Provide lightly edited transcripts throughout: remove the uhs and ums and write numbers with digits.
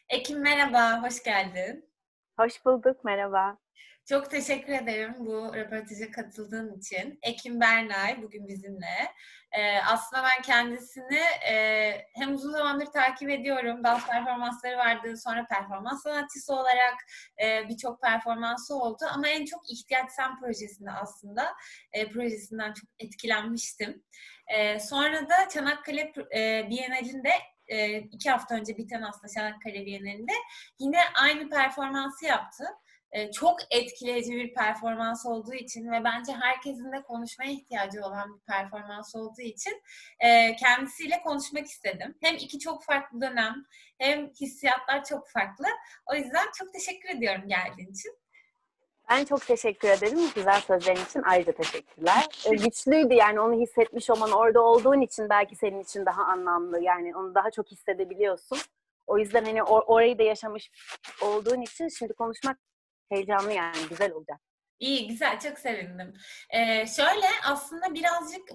Ekim merhaba, hoş geldin. Hoş bulduk, merhaba. Çok teşekkür ederim bu röportaja katıldığın için. Ekim Bernay bugün bizimle. Aslında ben kendisini hem uzun zamandır takip ediyorum. Dans performansları vardı, sonra performans sanatçısı olarak birçok performansı oldu. Ama en çok İhtiyaç Sen projesinde aslında projesinden çok etkilenmiştim. Sonra da Çanakkale Bienalinde 2 hafta önce biten aslında Çanakkale Bienalinde yine aynı performansı yaptı. Çok etkileyici bir performans olduğu için ve bence herkesin de konuşmaya ihtiyacı olan bir performans olduğu için kendisiyle konuşmak istedim. Hem iki çok farklı dönem hem hissiyatlar çok farklı. O yüzden çok teşekkür ediyorum geldiğin için. Ben çok teşekkür ederim. Güzel sözlerin için ayrıca teşekkürler. Güçlüydü yani onu hissetmiş olman, orada olduğun için belki senin için daha anlamlı. Yani onu daha çok hissedebiliyorsun. O yüzden hani orayı da yaşamış olduğun için şimdi konuşmak heyecanlı yani güzel olacak. İyi, güzel, çok sevindim. Şöyle aslında birazcık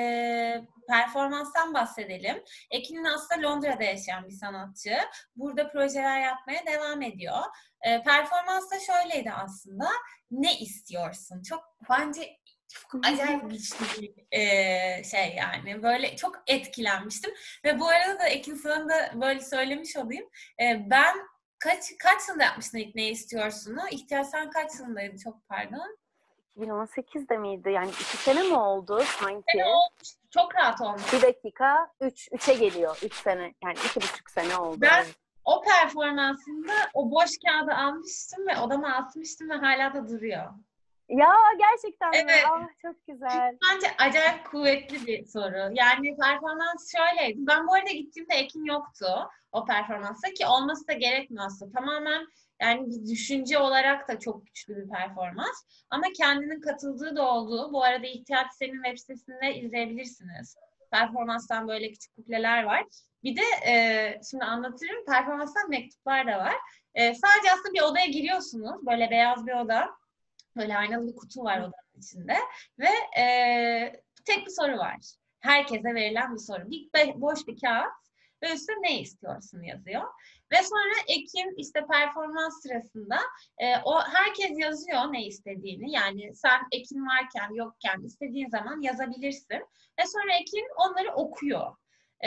performanstan bahsedelim. Ekin'in aslında Londra'da yaşayan bir sanatçı. Burada projeler yapmaya devam ediyor. Performans da şöyleydi aslında. Ne istiyorsun? Çok bence çok acayip güçlü bir şey yani. Böyle çok etkilenmiştim. Ve bu arada da Ekin sana da böyle söylemiş olayım. Ben kaç yılında yapmıştın ilk Ne İstiyorsun'u? İhtiyaç Sen kaç yılındaydı? Çok pardon. 2018'de miydi? Yani 2 sene mi oldu Sene sanki? olmuş. Çok rahat olmuş. Bir dakika, 3'e geliyor. 3 sene, yani 2,5 sene oldu. Ben Evet. o performansında o boş kağıdı almıştım ve odama asmıştım ve hala da duruyor. Ya gerçekten mi? Evet. Ah çok güzel. Bence acayip kuvvetli bir soru. Yani performans şöyleydi. Ben bu arada gittiğimde Ekin yoktu o performansta ki olması da gerekmiyor aslında. Tamamen yani bir düşünce olarak da çok güçlü bir performans. Ama kendinin katıldığı da oldu. Bu arada İhtiyaç Sen'in web sitesinde izleyebilirsiniz. Performanstan böyle küçük kupleler var. Bir de şimdi anlatırım. Performanstan mektuplar da var. Sadece aslında bir odaya giriyorsunuz. Böyle beyaz bir oda. Böyle aynalı bir kutu var odanın içinde. Ve tek bir soru var. Herkese verilen bir soru. Boş bir kağıt ve üstüne ne istiyorsun yazıyor. Ve sonra Ekim işte performans sırasında o herkes yazıyor ne istediğini. Yani sen Ekim varken yokken istediğin zaman yazabilirsin. Ve sonra Ekim onları okuyor.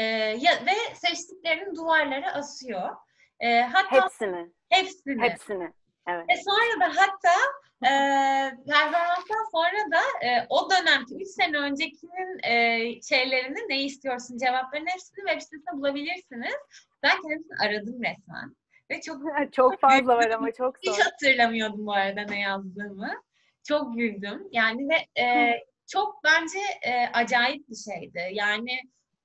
Ve seçtiklerini duvarlara asıyor. Hatta Hepsini. hepsini. Hepsini. Evet. Sonra da hatta performanstan sonra da o dönemki 3 sene öncekinin şeylerini ne istiyorsun cevaplarının hepsini web sitesinde bulabilirsiniz. Ben kendisini aradım resmen. Ve çok Çok fazla var güldüm. ama çok Hiç zor. hatırlamıyordum bu arada ne yazdığımı. Çok güldüm. Yani ve çok bence acayip bir şeydi. Yani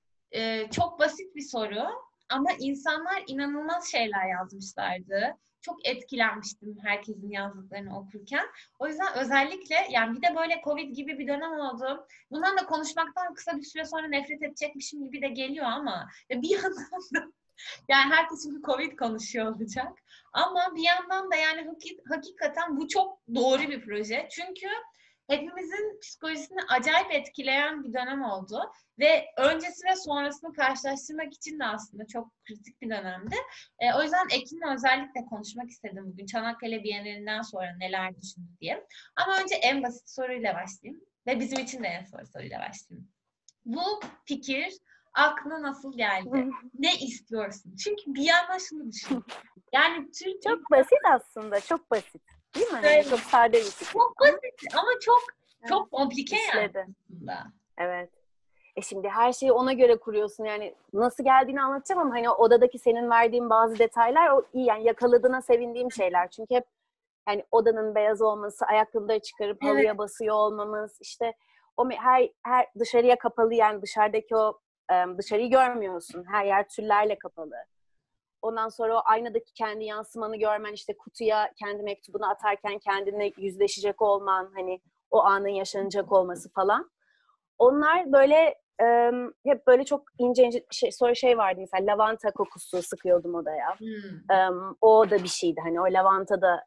çok basit bir soru ama insanlar inanılmaz şeyler yazmışlardı. Çok etkilenmiştim herkesin yazdıklarını okurken. O yüzden özellikle yani bir de böyle Covid gibi bir dönem oldu. Bundan da konuşmaktan kısa bir süre sonra nefret edecekmişim gibi de geliyor ama bir yandan da yani herkes şimdi Covid konuşuyor olacak. Ama bir yandan da yani hakikaten bu çok doğru bir proje. Çünkü hepimizin psikolojisini acayip etkileyen bir dönem oldu. Ve öncesi ve sonrasını karşılaştırmak için de aslında çok kritik bir dönemdi. O yüzden Ekin'le özellikle konuşmak istedim bugün. Çanakkale Bienalinden sonra neler düşündü diye. Ama önce en basit soruyla başlayayım. Ve bizim için de en zor soruyla başlayayım. Bu fikir aklına nasıl geldi? Ne istiyorsun? Çünkü bir yandan şunu düşün. Yani Türkiye Çok basit aslında, çok basit. Değil mi? Hani çok sade bir fikir çok ama basit ama çok evet, çok komplike yani işledi. aslında. Evet. Şimdi her şeyi ona göre kuruyorsun. Yani nasıl geldiğini anlatacağım ama hani odadaki senin verdiğin bazı detaylar o iyi yani yakaladığına sevindiğim şeyler. Çünkü hep yani odanın beyaz olması, ayakkabıları çıkarıp Evet, halıya basıyor olmamız, işte o her dışarıya kapalı yani dışarıdaki o dışarıyı görmüyorsun. Her yer tüllerle kapalı. Ondan sonra o aynadaki kendi yansımanı görmen, işte kutuya kendi mektubunu atarken kendine yüzleşecek olman, hani o anın yaşanacak olması falan. Onlar böyle hep böyle çok ince ince sonra şey vardı mesela lavanta kokusu sıkıyordum odaya. hmm. O da bir şeydi hani o lavanta da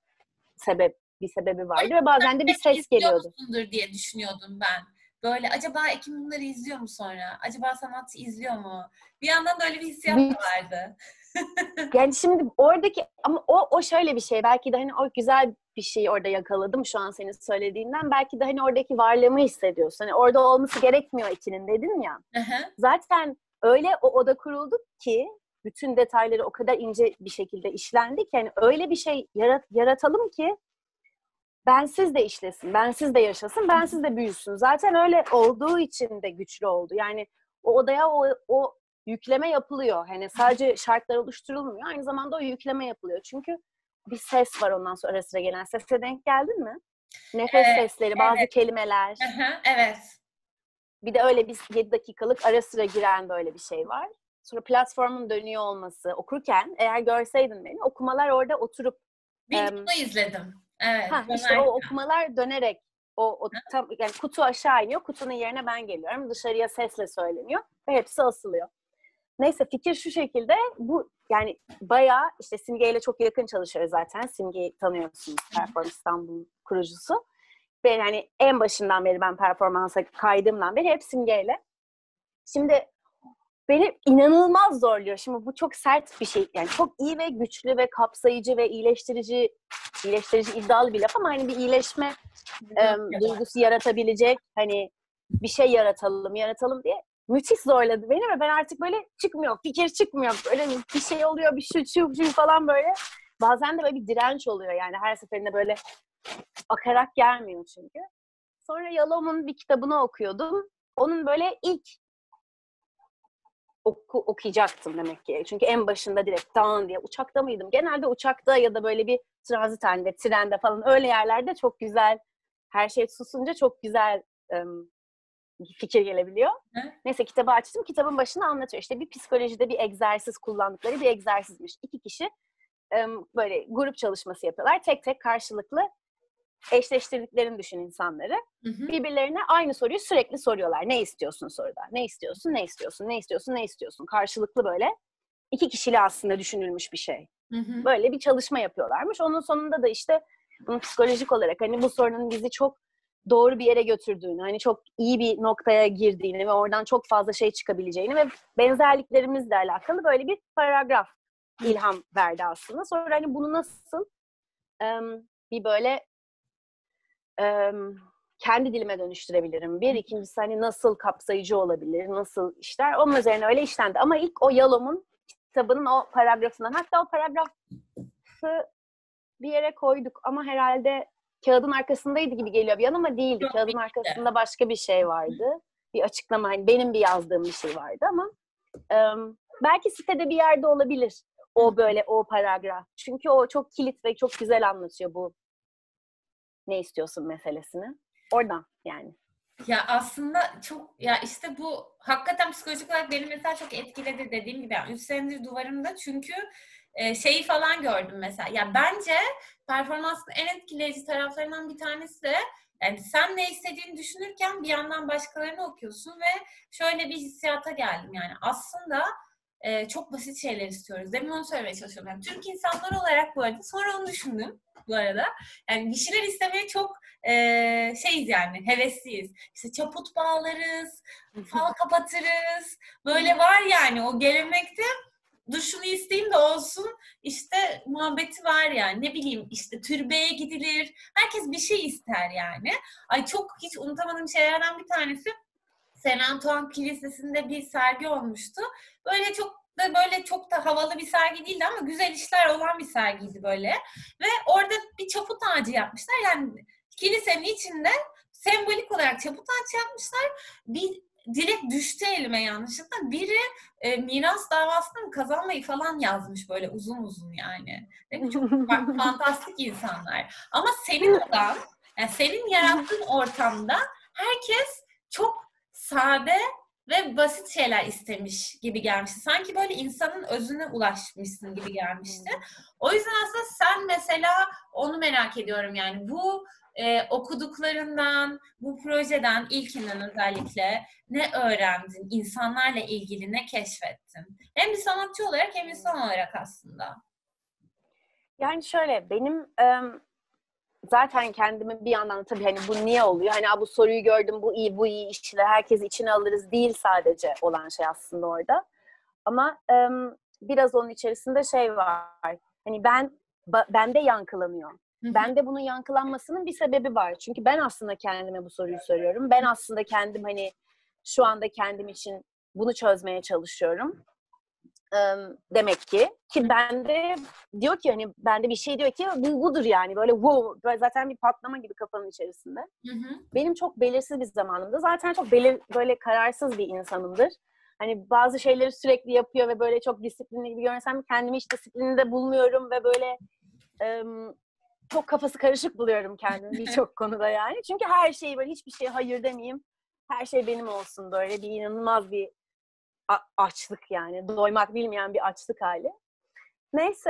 bir sebebi O vardı ve yüzden bazen de bir hep ses izliyor geliyordu. musundur diye düşünüyordum ben. Böyle acaba Ekim bunları izliyor mu sonra? Acaba sanatçı izliyor mu? Bir yandan da öyle bir hissiyat da Büyük vardı. Yani şimdi oradaki ama o şöyle bir şey. Belki de hani o güzel bir şeyi orada yakaladım şu an senin söylediğinden. Belki de hani oradaki varlığımı hissediyorsun. Hani orada olması gerekmiyor ikinin dedin ya. Zaten öyle o oda kuruldu ki bütün detayları o kadar ince bir şekilde işlendi ki yani öyle bir şey yaratalım ki bensiz de işlesin, bensiz de yaşasın, bensiz de büyüsün. Zaten öyle olduğu için de güçlü oldu. Yani o odaya o yükleme yapılıyor. Hani sadece şartlar oluşturulmuyor. Aynı zamanda o yükleme yapılıyor. Çünkü bir ses var ondan sonra ara sıra gelen. Sese denk geldin mi? Nefes sesleri, bazı Evet. kelimeler. Evet. Bir de öyle bir 7 dakikalık ara sıra giren böyle bir şey var. Sonra platformun dönüyor olması. Okurken eğer görseydin beni okumalar orada oturup Videoda izledim. Evet. işte o okumalar dönerek o tam yani kutu aşağı iniyor. Kutunun yerine ben geliyorum. Dışarıya sesle söyleniyor ve hepsi asılıyor. Neyse fikir şu şekilde bu yani bayağı işte Simge ile çok yakın çalışıyoruz zaten. Simge'yi tanıyorsunuz. Perform İstanbul kurucusu. Ve yani en başından beri ben performansa kaydığımdan beri hep Simge'yle. Şimdi beni inanılmaz zorluyor. Şimdi bu çok sert bir şey. Yani çok iyi ve güçlü ve kapsayıcı ve iyileştirici iddialı bir laf ama hani bir iyileşme duygusu yaratabilecek hani bir şey yaratalım diye müthiş zorladı beni ve ben artık böyle fikir çıkmıyor. Böyle bir şey oluyor, bir şu falan böyle. Bazen de böyle bir direnç oluyor yani her seferinde böyle akarak gelmiyor çünkü. Sonra Yalom'un bir kitabını okuyordum. Onun böyle ilk okuyacaktım demek ki. Çünkü en başında direkt down diye uçakta mıydım? Genelde uçakta ya da böyle bir transit halinde, trende falan öyle yerlerde çok güzel her şey susunca çok güzel fikir gelebiliyor. Neyse kitabı açtım. Kitabın başında anlatıyor. İşte bir psikolojide bir egzersiz kullandıkları bir egzersizmiş. 2 kişi böyle grup çalışması yapıyorlar. Tek tek karşılıklı eşleştirdiklerini düşün insanları. Birbirlerine aynı soruyu sürekli soruyorlar. Ne istiyorsun soruda? Ne istiyorsun? Ne istiyorsun? Ne istiyorsun? Ne istiyorsun? Karşılıklı böyle 2 kişili aslında düşünülmüş bir şey. Böyle bir çalışma yapıyorlarmış. Onun sonunda da işte psikolojik olarak hani bu sorunun bizi çok doğru bir yere götürdüğünü, hani çok iyi bir noktaya girdiğini ve oradan çok fazla şey çıkabileceğini ve benzerliklerimizle alakalı böyle bir paragraf ilham verdi aslında. Sonra hani bunu nasıl bir böyle kendi dilime dönüştürebilirim. Bir, ikincisi hani nasıl kapsayıcı olabilir, nasıl işler. Onun üzerine öyle işlendi. Ama ilk o Yalom'un kitabının o paragrafından, hatta o paragrafı bir yere koyduk ama herhalde kağıdın arkasındaydı gibi geliyor bir an ama değildi. Kağıdın arkasında başka bir şey vardı. Bir açıklama, hani benim bir yazdığım bir şey vardı ama belki sitede bir yerde olabilir o böyle o paragraf. Çünkü o çok kilit ve çok güzel anlatıyor bu ne istiyorsun meselesini. Oradan yani. Ya aslında çok ya işte bu hakikaten psikolojik olarak beni mesela çok etkiledi dediğim gibi. Yani 3 senedir duvarımda çünkü şeyi falan gördüm mesela. Ya bence performansın en etkileyici taraflarından bir tanesi de yani sen ne istediğini düşünürken bir yandan başkalarını okuyorsun ve şöyle bir hissiyata geldim yani. Aslında çok basit şeyler istiyoruz. Demin onu söylemeye çalışıyorum. Yani Türk insanları olarak bu arada sonra onu düşündüm bu arada. Yani bir şeyler istemeye çok şeyiz yani hevesliyiz. İşte çaput bağlarız, fal kapatırız. Böyle var yani o gelenekte duşunu isteyeyim de olsun işte muhabbeti var yani. Ne bileyim işte türbeye gidilir. Herkes bir şey ister yani. Ay çok hiç unutamadığım şeylerden bir tanesi Saint Antoine Kilisesi'nde bir sergi olmuştu. Böyle çok da havalı bir sergi değildi ama güzel işler olan bir sergiydi böyle. Ve orada bir çaput ağacı yapmışlar. Yani kilisenin içinde sembolik olarak çaput ağacı yapmışlar. Bir direkt düştü elime yanlışlıkla. Biri miras davasını kazanmayı falan yazmış böyle uzun uzun yani. Değil mi? Çok fantastik insanlar. Ama senin odan, yani senin yarattığın ortamda herkes çok sade ve basit şeyler istemiş gibi gelmişti. Sanki böyle insanın özüne ulaşmışsın gibi gelmişti. O yüzden aslında sen mesela onu merak ediyorum yani bu okuduklarından, bu projeden ilkinden özellikle ne öğrendin? İnsanlarla ilgili ne keşfettin? Hem bir sanatçı olarak hem insan olarak aslında. Yani şöyle benim zaten kendimi bir yandan tabii hani bu niye oluyor? Hani bu soruyu gördüm, bu iyi işler, herkes içine alırız değil sadece olan şey aslında orada. Ama biraz onun içerisinde şey var. Hani bende yankılanıyor. Hı hı. Bende bunun yankılanmasının bir sebebi var. Çünkü ben aslında kendime bu soruyu soruyorum. Ben aslında kendim hani şu anda kendim için bunu çözmeye çalışıyorum. Demek ki bende diyor ki hani bende bir şey diyor ki bu budur yani böyle wow, böyle zaten bir patlama gibi kafanın içerisinde. Hı hı. Benim çok belirsiz bir zamanımda zaten çok böyle kararsız bir insanımdır. Hani bazı şeyleri sürekli yapıyor ve böyle çok disiplinli gibi görünsem kendimi hiç disiplininde bulmuyorum ve böyle çok kafası karışık buluyorum kendimi birçok konuda yani. Çünkü her şeyi böyle hiçbir şeye hayır demeyeyim. Her şey benim olsun böyle bir inanılmaz bir açlık yani. Doymak bilmeyen bir açlık hali. Neyse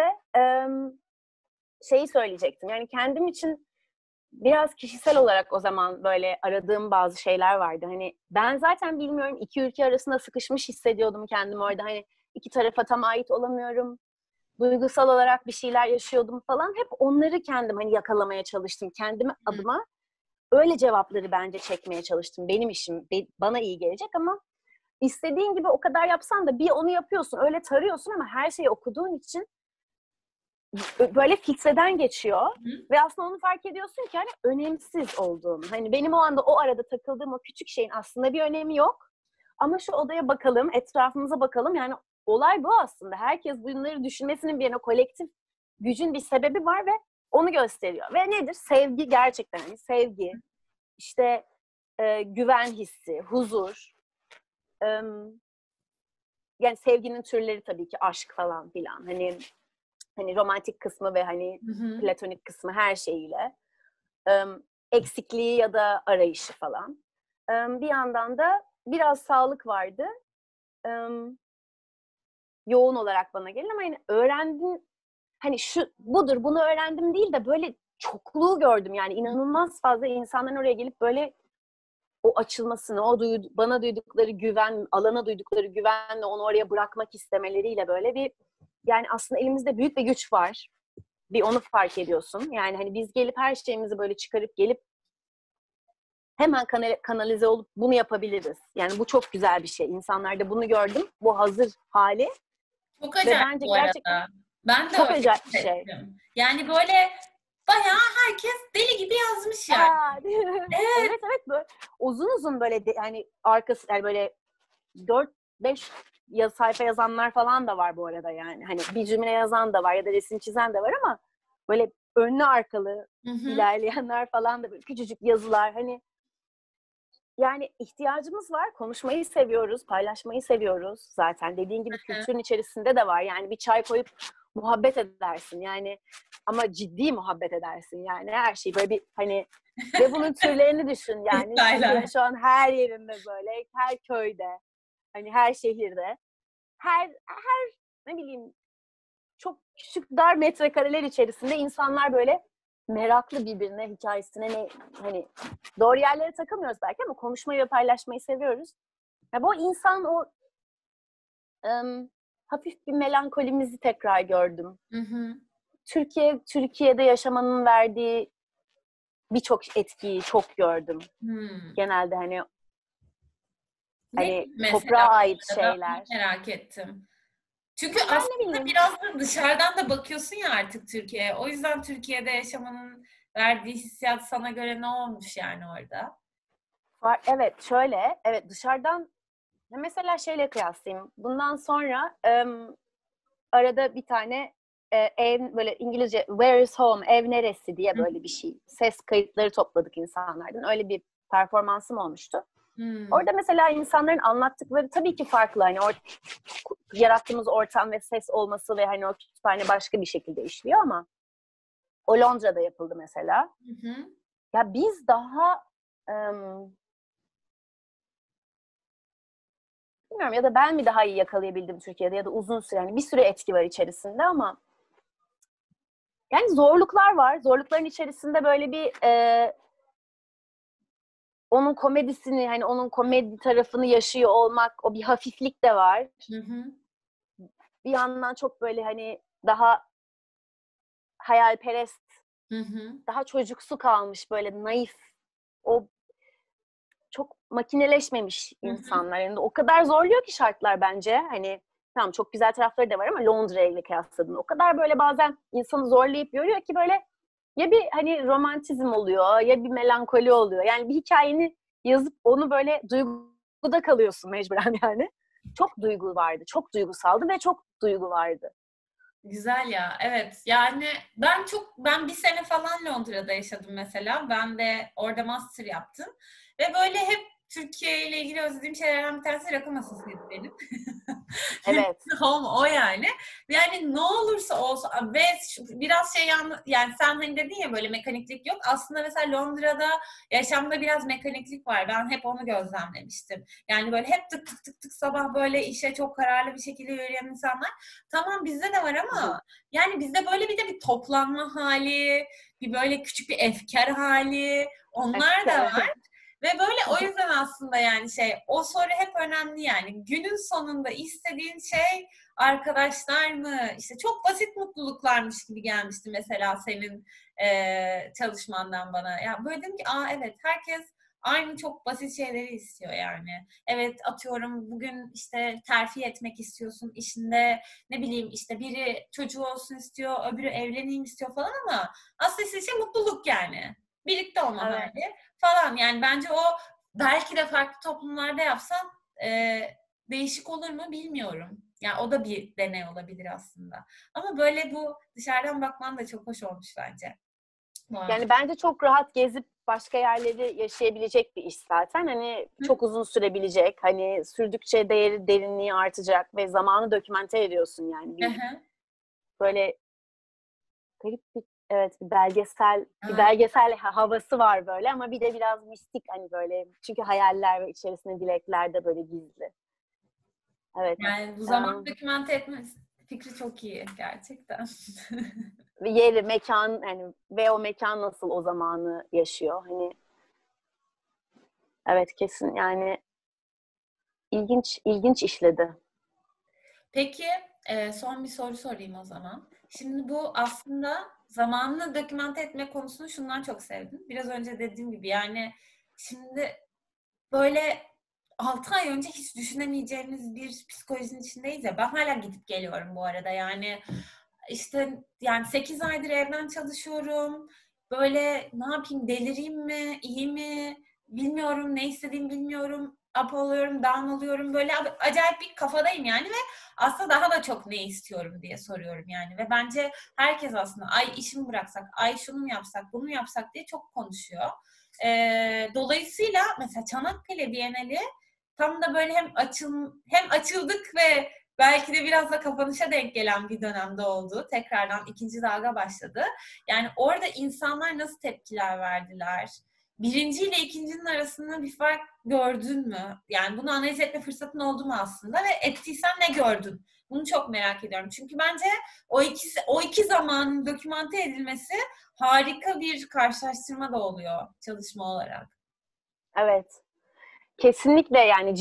şeyi söyleyecektim. Yani kendim için biraz kişisel olarak o zaman böyle aradığım bazı şeyler vardı. Hani ben zaten bilmiyorum iki ülke arasında sıkışmış hissediyordum kendimi orada. Hani iki tarafa tam ait olamıyorum. Duygusal olarak bir şeyler yaşıyordum falan. Hep onları kendim hani yakalamaya çalıştım. Kendime adıma öyle cevapları bence çekmeye çalıştım. Benim işim bana iyi gelecek ama istediğin gibi o kadar yapsan da bir onu yapıyorsun. Öyle tarıyorsun ama her şeyi okuduğun için böyle filtreden geçiyor. Hı. Ve aslında onu fark ediyorsun ki hani önemsiz olduğunu. Hani benim o anda o arada takıldığım o küçük şeyin aslında bir önemi yok. Ama şu odaya bakalım, etrafımıza bakalım. Yani olay bu aslında. Herkes bunları düşünmesinin bir yana kolektif gücün bir sebebi var ve onu gösteriyor. Ve nedir? Sevgi gerçekten. Yani sevgi, işte güven hissi, huzur. Yani sevginin türleri tabii ki aşk falan filan. Hani romantik kısmı ve hani Hı hı. platonik kısmı her şeyiyle. Eksikliği ya da arayışı falan. Bir yandan da biraz sağlık vardı. Yoğun olarak bana gelin ama yani öğrendim hani şu budur bunu öğrendim değil de böyle çokluğu gördüm yani inanılmaz fazla insanların oraya gelip böyle o açılmasını, bana duydukları güven, alana duydukları güvenle onu oraya bırakmak istemeleriyle böyle bir yani aslında elimizde büyük bir güç var. Bir onu fark ediyorsun. Yani hani biz gelip her şeyimizi böyle çıkarıp gelip hemen kanalize olup bunu yapabiliriz. Yani bu çok güzel bir şey. İnsanlarda bunu gördüm. Bu hazır hali Çok ve acayip bence bu gerçekten arada. Ben de çok öyle acayip bir şey. hissettim. Yani böyle bayağı herkes deli gibi yazmış yani. Evet. Evet evet böyle uzun uzun böyle yani arkası yani böyle 4-5 sayfa yazanlar falan da var bu arada yani. Hani bir cümle yazan da var ya da resim çizen de var ama böyle önlü arkalı Hı hı. ilerleyenler falan da böyle küçücük yazılar hani yani ihtiyacımız var. Konuşmayı seviyoruz, paylaşmayı seviyoruz zaten. Dediğin gibi Hı. kültürün içerisinde de var. Yani bir çay koyup muhabbet edersin. Yani ama ciddi muhabbet edersin. Yani her şey böyle bir hani ve bunun türlerini düşün. Yani Türkiye'nin Detaylar. şu an her yerinde böyle, her köyde, hani her şehirde, her ne bileyim çok küçük dar metrekareler içerisinde insanlar böyle meraklı birbirine, hikayesine ne hani doğru yerlere takılmıyoruz belki ama konuşmayı ve paylaşmayı seviyoruz. Ya bu insan o hafif bir melankolimizi tekrar gördüm. Hı hı. Türkiye'de yaşamanın verdiği birçok etkiyi çok gördüm. Hmm. Genelde Ne hani gibi mesela toprağa bu ait arada? Onu şeyler. merak ettim. Çünkü Ya ben ne aslında bileyim biraz da dışarıdan da bakıyorsun ya artık Türkiye'ye. O yüzden Türkiye'de yaşamanın verdiği hissiyat sana göre ne olmuş yani orada? evet şöyle evet dışarıdan mesela şeyle kıyaslayayım. Bundan sonra arada bir tane ev böyle İngilizce where is home ev neresi diye Hı böyle bir şey. Ses kayıtları topladık insanlardan. Öyle bir performansım olmuştu. Hmm. Orada mesela insanların anlattıkları tabii ki farklı. Hani yarattığımız ortam ve ses olması ve hani o kütüphane başka bir şekilde işliyor ama o Londra'da yapıldı mesela. Hı hı. Ya biz daha ım, bilmiyorum ya da ben mi daha iyi yakalayabildim Türkiye'de ya da uzun süre yani bir sürü etki var içerisinde ama yani zorluklar var. Zorlukların içerisinde böyle bir onun komedisini hani onun komedi tarafını yaşıyor olmak o bir hafiflik de var. Hı hı. Bir yandan çok böyle hani daha hayalperest, Hı hı. daha çocuksu kalmış böyle naif. O çok makineleşmemiş Hı hı. insanlar. Yani o kadar zorluyor ki şartlar bence. Hani tamam çok güzel tarafları da var ama Londra ile kıyasladığında o kadar böyle bazen insanı zorlayıp yoruyor ki böyle ya bir hani romantizm oluyor ya bir melankoli oluyor. Yani bir hikayeni yazıp onu böyle duyguda kalıyorsun mecburen yani. Çok duygu vardı. Çok duygusaldı ve çok duygu vardı. Güzel ya. Evet. Yani ben bir sene falan Londra'da yaşadım mesela. Ben de orada master yaptım. Ve böyle hep Türkiye ile ilgili özlediğim şeylerden bir tanesi rakı masasıydı benim. Evet. Home o yani. Yani ne olursa olsun ve biraz yani sen hani dedin ya böyle mekaniklik yok. Aslında mesela Londra'da yaşamda biraz mekaniklik var. Ben hep onu gözlemlemiştim. Yani böyle hep tık tık tık tık sabah böyle işe çok kararlı bir şekilde yürüyen insanlar. Tamam bizde de var ama yani bizde böyle bir toplanma hali, bir böyle küçük bir efkar hali, onlar da var. Ve böyle o yüzden aslında yani o soru hep önemli yani. Günün sonunda istediğin şey arkadaşlar mı? İşte çok basit mutluluklarmış gibi gelmişti mesela senin çalışmandan bana. Ya böyle dedim ki evet herkes aynı çok basit şeyleri istiyor yani. Evet atıyorum bugün işte terfi etmek istiyorsun işinde ne bileyim işte biri çocuğu olsun istiyor öbürü evleneyim istiyor falan ama aslında istediği şey mutluluk yani. Birlikte olma Evet. hali falan. Yani bence o belki de farklı toplumlarda yapsan değişik olur mu bilmiyorum. Yani o da bir deney olabilir aslında. Ama böyle bu dışarıdan bakman da çok hoş olmuş bence. Yani bence çok rahat gezip başka yerleri yaşayabilecek bir iş zaten. Hani çok uzun sürebilecek. Hani sürdükçe derinliği artacak ve zamanı dokümente ediyorsun yani. Böyle garip bir evet bir Evet. belgesel havası var böyle ama bir de biraz mistik hani böyle çünkü hayaller ve içerisinde dilekler de böyle gizli. Evet. Yani bu zaman dokümente etme fikri çok iyi gerçekten. Ve yeri, mekan hani ve o mekan nasıl o zamanı yaşıyor hani evet kesin yani ilginç işledi. Peki son bir soru sorayım o zaman. Şimdi bu aslında zamanını dokümante etme konusunu şundan çok sevdim. Biraz önce dediğim gibi yani şimdi böyle 6 ay önce hiç düşünemeyeceğimiz bir psikolojinin içindeyiz ya. Ben hala gidip geliyorum bu arada. Yani işte yani 8 aydır evden çalışıyorum. Böyle ne yapayım delireyim mi, iyi mi bilmiyorum, ne istediğimi bilmiyorum. Up oluyorum, down oluyorum. Böyle acayip bir kafadayım yani ve aslında daha da çok ne istiyorum diye soruyorum yani. Ve bence herkes aslında ay işimi bıraksak, ay şunu mu yapsak, bunu mu yapsak diye çok konuşuyor. Dolayısıyla mesela Çanakkale Bienali tam da böyle hem açıldık ve belki de biraz da kapanışa denk gelen bir dönemde oldu. Tekrardan ikinci dalga başladı. Yani orada insanlar nasıl tepkiler verdiler? Birinci ile ikincinin arasında bir fark gördün mü? Yani bunu analiz etme fırsatın oldu mu aslında ve ettiysen ne gördün? Bunu çok merak ediyorum. Çünkü bence o iki zamanın dokümante edilmesi harika bir karşılaştırma da oluyor çalışma olarak. Evet. Kesinlikle yani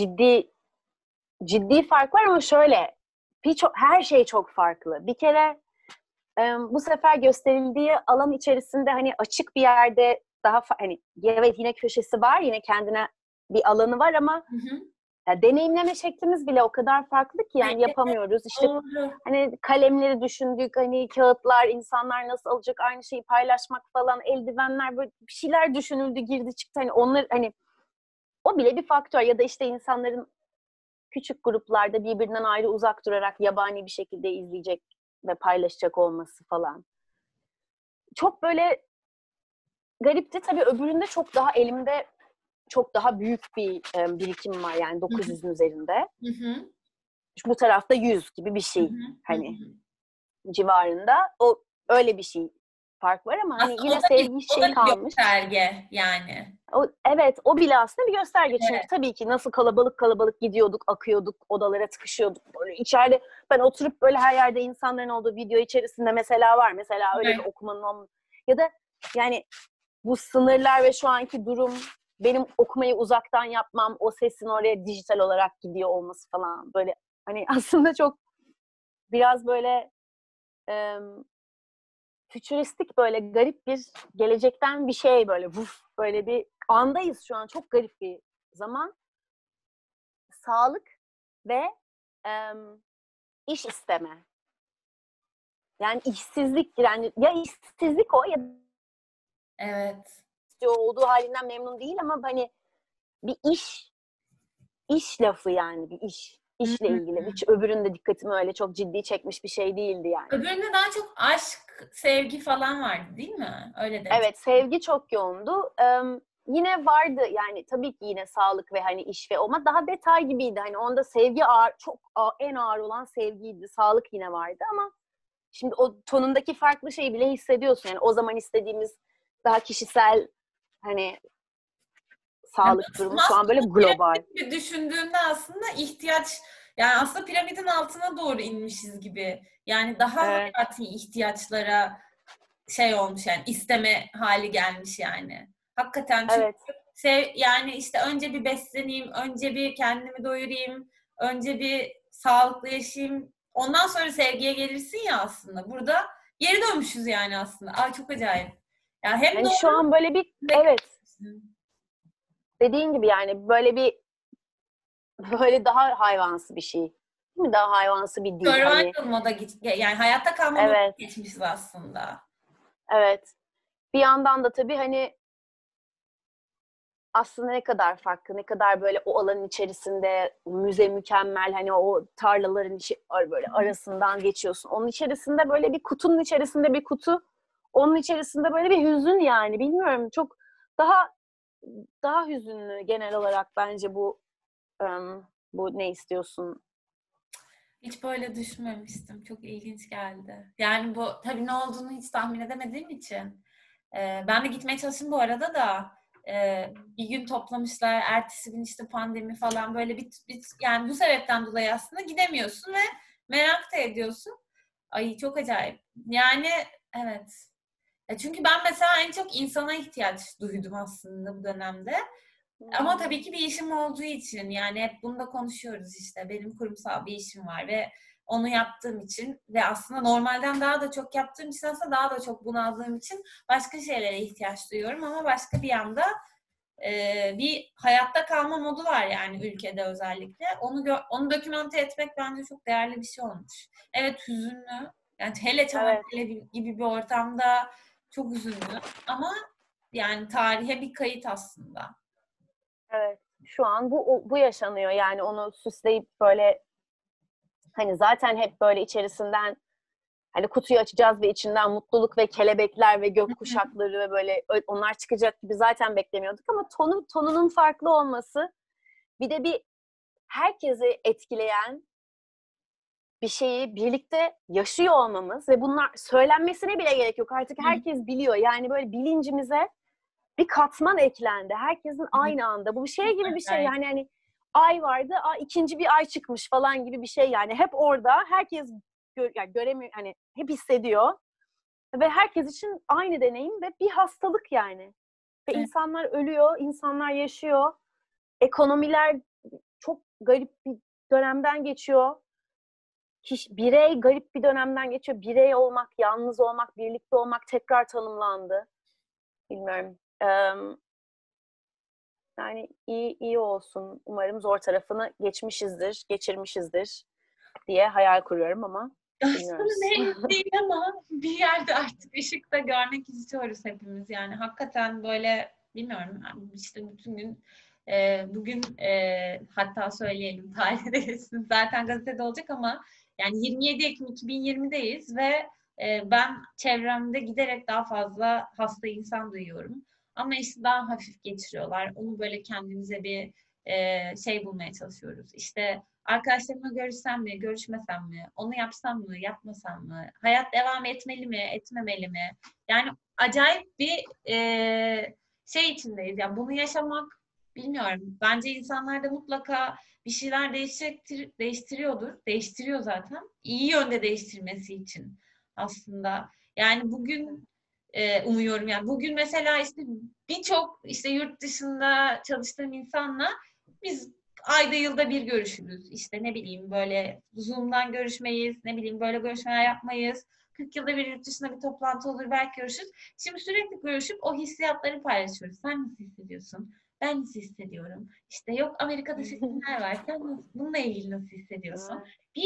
ciddi fark var ama şöyle her şey çok farklı. Bir kere bu sefer gösterildiği alan içerisinde hani açık bir yerde hani evet yine köşesi var yine kendine bir alanı var ama Hı hı. ya, deneyimleme şeklimiz bile o kadar farklı ki Ay, yani yapamıyoruz. İşte doğru. hani kalemleri düşündük hani kağıtlar insanlar nasıl alacak aynı şeyi paylaşmak falan eldivenler böyle bir şeyler düşünüldü girdi çıktı hani onlar hani o bile bir faktör ya da işte insanların küçük gruplarda birbirinden ayrı uzak durarak yabani bir şekilde izleyecek ve paylaşacak olması falan. Çok böyle garipti. Tabii öbüründe çok daha elimde çok daha büyük bir birikim var yani Hı hı. 900'ün üzerinde. Hı hı. Bu tarafta 100 gibi bir Hı şey hı. Hı hani hı. civarında. O öyle bir şey fark var ama hani Aslında yine sevgi o da şey bir kalmış. gösterge yani. Evet o bile aslında bir gösterge çünkü Evet. tabii ki nasıl kalabalık gidiyorduk, akıyorduk, odalara tıkışıyorduk böyle içeride ben oturup böyle her yerde insanların olduğu video içerisinde mesela var. Mesela öyle bir Evet. okumanın ya da yani bu sınırlar ve şu anki durum benim okumayı uzaktan yapmam, o sesin oraya dijital olarak gidiyor olması falan böyle hani aslında çok biraz böyle e, fütüristik böyle garip bir gelecekten bir şey böyle böyle bir andayız şu an çok garip bir zaman. Sağlık ve iş isteme. Yani işsizlik, yani ya işsizlik o ya Evet. olduğu halinden memnun değil ama hani bir iş lafı yani bir iş. Hı İşle hı. ilgili. Hiç öbürünün de dikkatimi öyle çok ciddi çekmiş bir şey değildi yani. Öbüründe daha çok aşk, sevgi falan vardı değil mi? Öyle demiş. Evet, sevgi çok yoğundu. Yine vardı yani tabii ki yine sağlık ve hani iş ve ama daha detay gibiydi. Hani onda sevgi ağır, çok en ağır olan sevgiydi. Sağlık yine vardı ama şimdi o tonundaki farklı şeyi bile hissediyorsun. Yani o zaman istediğimiz daha kişisel hani Yani sağlık durumu şu an böyle Maslow'un global. piramidi gibi düşündüğünde aslında ihtiyaç, yani aslında piramidin altına doğru inmişiz gibi. Yani daha Evet, hayati ihtiyaçlara şey olmuş, yani isteme hali gelmiş yani. Hakikaten çünkü evet, yani işte önce bir besleneyim, önce bir kendimi doyurayım, önce bir sağlıklı yaşayayım. Ondan sonra sevgiye gelirsin ya aslında. Burada geri dönmüşüz yani aslında. Ay çok acayip. Ya hem hani şu doğru an böyle bir hem de evet dediğin gibi yani böyle bir böyle daha hayvansı bir şey. Değil mi? Daha hayvansı bir dil hani. survival moda yani hayatta kalma moduna Evet, geçmişiz aslında. evet. Bir yandan da tabii hani aslında ne kadar farklı, ne kadar böyle o alanın içerisinde müze mükemmel hani o tarlaların böyle arasından geçiyorsun. Onun içerisinde böyle bir kutunun içerisinde bir kutu. Onun içerisinde böyle bir hüzün yani bilmiyorum çok daha daha hüzünlü genel olarak bence bu ne istiyorsun? Hiç böyle düşünmemiştim. Çok ilginç geldi. Yani bu tabii ne olduğunu hiç tahmin edemediğim için. Ben de gitmeye çalıştım bu arada da. Bir gün toplamışlar. Ertesi gün işte pandemi falan, böyle yani bu sebepten dolayı aslında gidemiyorsun ve merak da ediyorsun. Ay çok acayip. Yani evet. Çünkü ben mesela en çok insana ihtiyaç duydum aslında bu dönemde. Ama tabii ki bir işim olduğu için, yani hep bunu da konuşuyoruz işte. Benim kurumsal bir işim var ve onu yaptığım için ve aslında normalden daha da çok yaptığım için aslında daha da çok bunaldığım için başka şeylere ihtiyaç duyuyorum, ama başka bir yanda bir hayatta kalma modu var yani ülkede özellikle. Onu dokümante etmek bence çok değerli bir şey olmuş. Evet, hüzünlü. Yani hele Evet, Çanakkale gibi bir ortamda çok hüzünlü, ama yani tarihe bir kayıt aslında. evet. Şu an bu yaşanıyor yani onu süsleyip böyle hani zaten hep böyle içerisinden hani kutuyu açacağız ve içinden mutluluk ve kelebekler ve gök kuşakları ve böyle onlar çıkacak gibi zaten beklemiyorduk ama tonunun farklı olması bir de bir herkesi etkileyen bir şeyi birlikte yaşıyor olmamız ve bunlar söylenmesine bile gerek yok. Artık herkes biliyor. Yani böyle bilincimize bir katman eklendi. Herkesin aynı anda. Bu bir şey Çok gibi bir şey. acayip. Yani hani ay vardı, ikinci bir ay çıkmış falan gibi bir şey yani. Hep orada. Herkes yani göremiyor, hani hep hissediyor. Ve herkes için aynı deneyim ve bir hastalık yani. Ve Evet. insanlar ölüyor, insanlar yaşıyor. Ekonomiler çok garip bir dönemden geçiyor. Birey garip bir dönemden geçiyor. Birey olmak, yalnız olmak, birlikte olmak tekrar tanımlandı. Bilmiyorum. Yani iyi olsun. Umarım zor tarafını geçirmişizdir diye hayal kuruyorum ama Aslında bilmiyoruz. ne değil, ama bir yerde artık ışık da görmek istiyoruz hepimiz. Yani hakikaten böyle, bilmiyorum yani, işte bütün gün bugün hatta söyleyelim tarihte geçsin, zaten gazetede olacak, ama yani 27 Ekim 2020'deyiz ve ben çevremde giderek daha fazla hasta insan duyuyorum. Ama işte daha hafif geçiriyorlar. Onu böyle kendimize bir şey bulmaya çalışıyoruz. İşte arkadaşlarımla görüşsem mi, görüşmesem mi? Onu yapsam mı, yapmasam mı? Hayat devam etmeli mi, etmemeli mi? Yani acayip bir şey içindeyiz. Yani bunu yaşamak, bilmiyorum. Bence insanlarda mutlaka bir şeyler değiştiriyordur. Değiştiriyor zaten. İyi yönde değiştirmesi için aslında. Yani bugün umuyorum, yani bugün mesela işte birçok işte yurt dışında çalıştığım insanla biz ayda yılda bir görüşürüz. İşte ne bileyim, böyle Zoom'dan görüşmeyiz, ne bileyim böyle görüşmeler yapmayız. 40 yılda bir yurt dışında bir toplantı olur, belki görüşürüz. Şimdi sürekli görüşüp o hissiyatları paylaşıyoruz. Sen nasıl hissediyorsun? Ben nasıl hissediyorum? İşte yok Amerika'da seçimler var. Sen nasıl, bununla ilgili nasıl hissediyorsun? Bir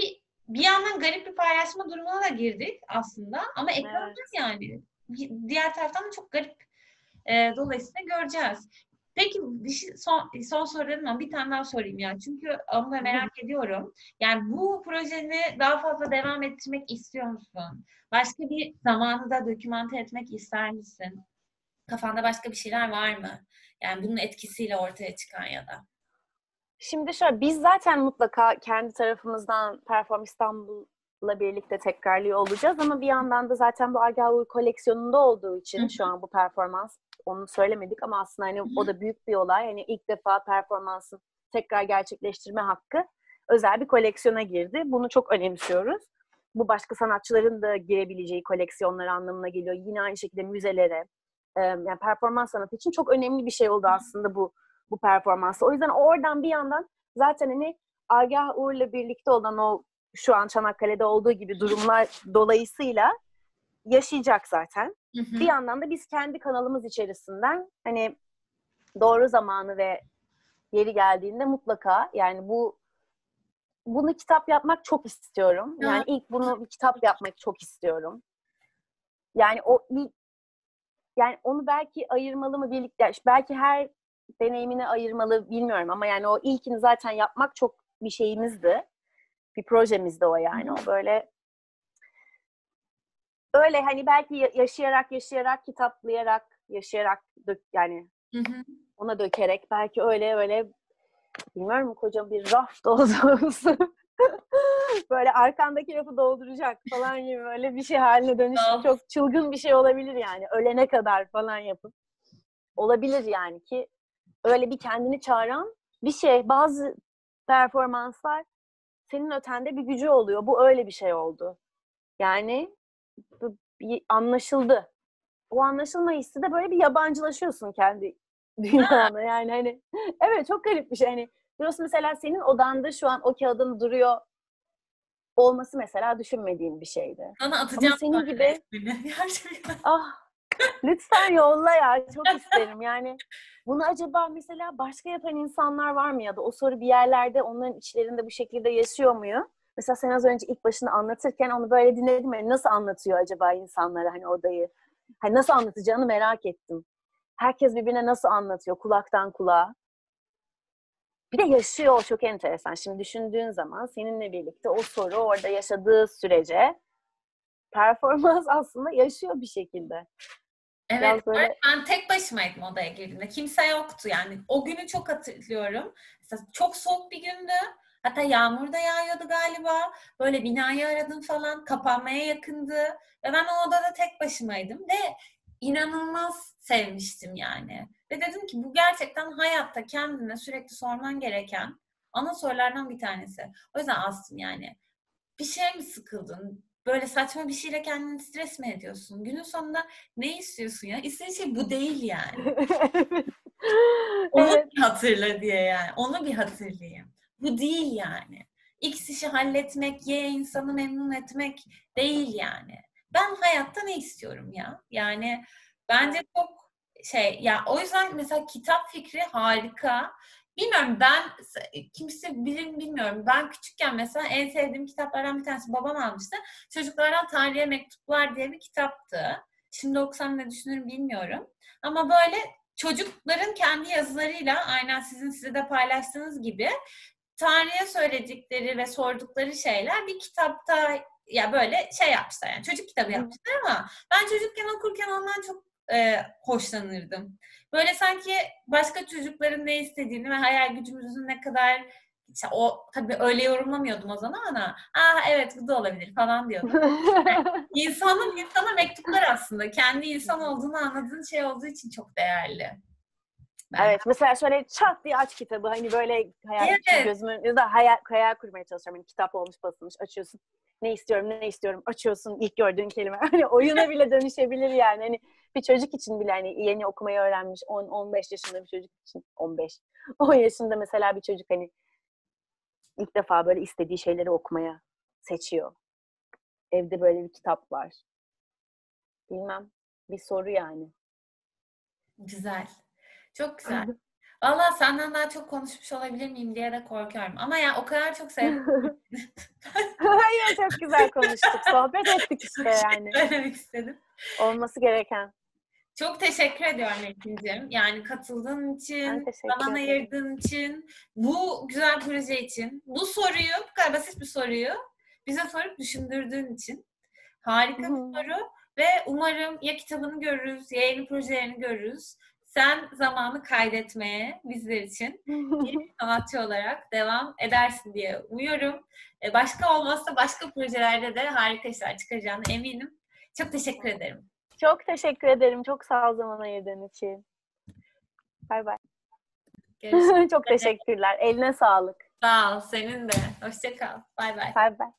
bir yandan garip bir paylaşma durumuna da girdik aslında. Ama ekranlar Evet. yani. Diğer taraftan da çok garip. Dolayısıyla göreceğiz. Peki son sorularım var. Bir tane daha sorayım ya. Çünkü onu da merak ediyorum. Yani bu projeni daha fazla devam ettirmek istiyor musun? Başka bir zamanı da dokümante etmek ister misin? Kafanda başka bir şeyler var mı? Yani bunun etkisiyle ortaya çıkan ya da. Şimdi şöyle, biz zaten mutlaka kendi tarafımızdan Perform İstanbul'la birlikte tekrarlıyor olacağız ama bir yandan da zaten bu Agah Uğur koleksiyonunda olduğu Hı için şu an bu performans, onu söylemedik ama aslında hani o hı. da büyük bir olay. Hani ilk defa performansın tekrar gerçekleştirme hakkı özel bir koleksiyona girdi. Bunu çok önemsiyoruz. Bu başka sanatçıların da girebileceği koleksiyonlar anlamına geliyor. Yine aynı şekilde müzelere, yani performans sanatı için çok önemli bir şey oldu aslında bu performansı. O yüzden oradan bir yandan zaten hani Agah Uğur'la birlikte olan o şu an Çanakkale'de olduğu gibi durumlar dolayısıyla yaşayacak zaten. Hı Bir hı. yandan da biz kendi kanalımız içerisinden hani doğru zamanı ve yeri geldiğinde mutlaka yani bunu kitap yapmak çok istiyorum. Ya, Yani ilk bunu bir kitap yapmak çok istiyorum. Yani o ilk yani onu belki ayırmalı mı birlikte, belki her deneyimine ayırmalı bilmiyorum ama yani o ilkini zaten yapmak çok bir şeyimizdi. Bir projemizdi o hı yani. hı. O böyle öyle hani belki yaşayarak kitaplayarak yaşayarak yani Hı hı. ona dökerek belki öyle bilmiyorum kocaman bir raf dolusu böyle arkandaki rafı dolduracak falan gibi böyle bir şey haline dönüşüp Of. çok çılgın bir şey olabilir yani ölene kadar falan yapıp olabilir yani ki öyle bir kendini çağıran bir şey. Bazı performanslar senin ötende bir gücü oluyor. Bu öyle bir şey oldu. Yani anlaşıldı. O anlaşılma hissi de böyle bir yabancılaşıyorsun kendi dünyana. Yani hani evet çok garip bir şey. Hani diyorsun mesela senin odanda şu an o kağıdın duruyor olması mesela düşünmediğin bir şeydi. Sana Ama atacağım senin sonra gibi resmini. Gerçekten. ah lütfen yolla ya. Çok isterim. Yani bunu acaba mesela başka yapan insanlar var mı ya da o soru bir yerlerde onların içlerinde bu şekilde yaşıyor mu? Mesela sen az önce ilk başını anlatırken onu böyle dinledim. Yani nasıl anlatıyor acaba insanlara hani odayı? Hani nasıl anlatacağını merak ettim. Herkes birbirine nasıl anlatıyor kulaktan kulağa? Bir de yaşıyor o çok enteresan. Şimdi düşündüğün zaman seninle birlikte o soru orada yaşadığı sürece performans aslında yaşıyor bir şekilde. Evet, Biraz bu arada böyle ben tek başımaydım odaya girdiğimde. Kimse yoktu yani. O günü çok hatırlıyorum. Mesela çok soğuk bir gündü. Hatta yağmur da yağıyordu galiba. Böyle binayı aradım falan. Kapanmaya yakındı. Ve ben o odada tek başımaydım. Ve inanılmaz sevmiştim yani. Ve dedim ki bu gerçekten hayatta kendine sürekli sorman gereken ana sorulardan bir tanesi. O yüzden astım yani. Bir şeye mi sıkıldın? Böyle saçma bir şeyle kendini stres mi ediyorsun? Günün sonunda ne istiyorsun ya? İstediğin şey bu değil yani. Onu evet. bir hatırla diye yani. Onu bir hatırlayayım. Bu değil yani. X işi halletmek, Y insanı memnun etmek değil yani. Ben hayatta ne istiyorum ya? Yani bence Evet. çok şey ya o yüzden mesela kitap fikri harika. Bilmiyorum ben kimse bilir mi bilmiyorum. Ben küçükken mesela en sevdiğim kitaplardan bir tanesi babam almıştı. Çocuklardan Tarihe Mektuplar diye bir kitaptı. Şimdi okusam ne düşünürüm bilmiyorum. Ama böyle çocukların kendi yazılarıyla aynen sizin size de paylaştığınız gibi tarihe söyledikleri ve sordukları şeyler bir kitapta ya böyle şey yapmışlar yani çocuk kitabı yapmışlar ama ben çocukken okurken ondan çok hoşlanırdım. Böyle sanki başka çocukların ne istediğini ve hayal gücümüzün ne kadar işte o tabii öyle yorumlamıyordum o zaman ama evet bu da olabilir falan diyordum. İnsanın insana mektuplar aslında kendi insan olduğunu anladığın şey olduğu için çok değerli. Ben. Evet, mesela şöyle çat diye aç kitabı hani böyle şimdi Evet. gözümün önünde hayal kurmaya çalışıyorum. Hani kitap olmuş basılmış açıyorsun. Ne istiyorum açıyorsun ilk gördüğün kelime. Hani oyuna bile dönüşebilir yani. Hani bir çocuk için bile hani yeni okumayı öğrenmiş 10-15 yaşında bir çocuk için 15. 10 yaşında mesela bir çocuk hani ilk defa böyle istediği şeyleri okumaya seçiyor. Evde böyle bir kitap var. Bilmem. Bir soru yani. Güzel. Çok güzel. Valla senden daha çok konuşmuş olabilir miyim diye de korkuyorum. Ama yani o kadar çok sevdim. Hayır, çok güzel konuştuk. Sohbet ettik işte yani. Söylemek istedim. Olması gereken. Çok teşekkür ediyorum Ekin'cim. Yani katıldığın Ben için, teşekkür zaman ederim. ayırdığın için, bu güzel proje için, bu soruyu, bu kadar basit bir soruyu bize sorup düşündürdüğün için. Harika bir soru ve umarım ya kitabını görürüz, ya yeni projelerini görürüz. Sen zamanı kaydetmeye bizler için bir sanatçı olarak devam edersin diye umuyorum. Başka olmazsa başka projelerde de harika işler çıkaracağına eminim. Çok teşekkür ederim. Çok teşekkür ederim. Çok sağ ol zaman ayırdığın için. Bay bay. Görüşürüz. Çok teşekkürler. Eline sağlık. Sağ ol. Senin de. Hoşça kal. Bay bay. Bay bay.